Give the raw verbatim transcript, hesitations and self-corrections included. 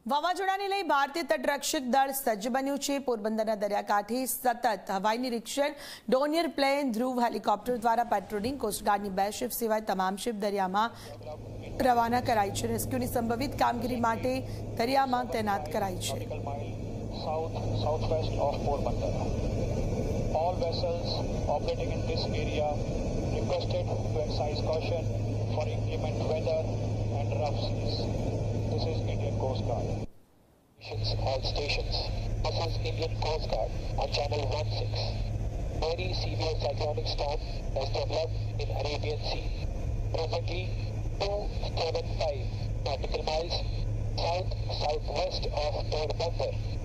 વાવાઝોડાને લઈ ભારતીય તટરક્ષક દળ સજ્જ બન્યું છે। પોરબંદરના દરિયાકાંઠે સતત હવાઈ નિરીક્ષણ, ડોનિયર પ્લેન, ધ્રુવ હેલિકોપ્ટર દ્વારા પેટ્રોલિંગ, કોસ્ટગાર્ડની બે શિપ સિવાય તમામ શિપ દરિયામાં રવાના કરાઈ છે। રેસ્ક્યુની સંભવિત કામગીરી માટે દરિયામાં તૈનાત કરાઈ છે। South southwest of Porbandar. All vessels operating in this area requested to exercise caution for inclement weather and rough seas. This is Indian Coast Guard. All stations. This is Indian Coast Guard on channel one six. Very severe cyclonic storm has developed in Arabian Sea. Presently, two seven five nautical miles south southwest of Porbandar.